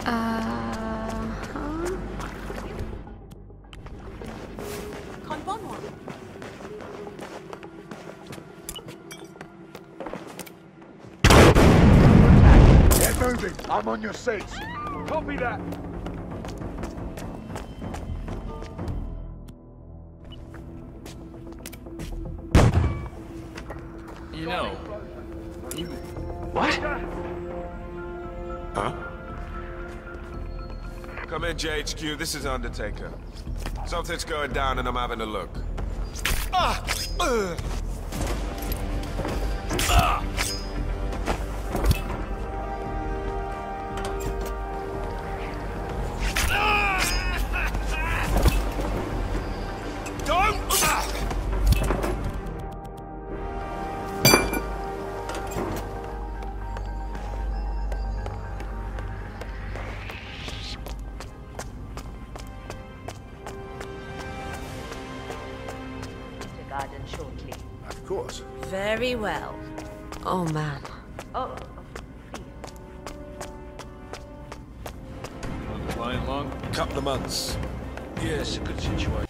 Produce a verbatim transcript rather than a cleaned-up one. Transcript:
Uh-huh. Get moving. I'm on your seats. Copy that. You know, you... What? Huh? Come in, J H Q. This is Undertaker. Something's going down and I'm having a look. Ah! Ugh. Ah! Don't! Ah! Garden shortly. Of course. Very well. Oh, man. Oh, Client long? Couple of months. Yes, a good situation.